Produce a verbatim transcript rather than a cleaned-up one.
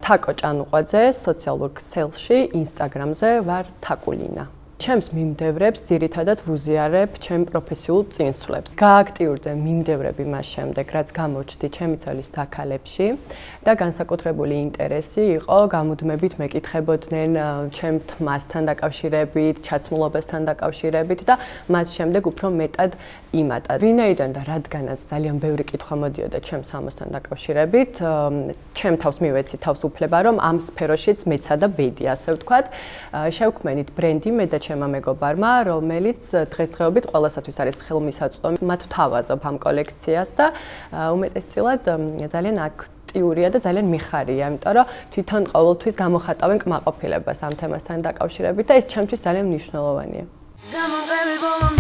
თაკო ჭანუყვაძე, სოციალურ ქსელში, ინსტაგრამზე ვარ თაკულინა. ჩემს მიმდევრებს ძირითადად ვუზიარებ ჩემ პროფესიულ წინსვლებს. გააქტიურდე მიმდევრები მას შემდეგ, რაც გამოჩდი ჩემი ცოლის დაქალებში და განსაკუთრებული ინტერესი იყო გამუდმებით მეკითხებოდნენ ჩემ თმასთან დაკავშირებით, ჩაცმულობასთან დაკავშირებით და მას შემდეგ უფრო მეტად იმატად. ვინაიდან და რადგანაც ძალიან ბევრი კითხვა მოდიოდა ჩემს ამოსთან დაკავშირებით, ჩემ თავს მივეცი თავისუფლება, რომ ამ სფეროშიც მეცა და ბედი, ასე ვთქვათ, შევქმენით ბრენდი მე და ჩემმა მეგობარმა, რომელიც დღესდღეობით ყველასათვის არის ხელმისაწვდომი. მათ ვთავაზობ ამ კოლექციას და უმეტესწილად ძალიან აქტიურია და ძალიან მიხარია, იმიტომ რომ თვითონ ყოველთვის გამოხატავენ კმაყოფილებას ამ თემასთან დაკავშირებით და ეს ჩემთვის ძალიან მნიშვნელოვანია.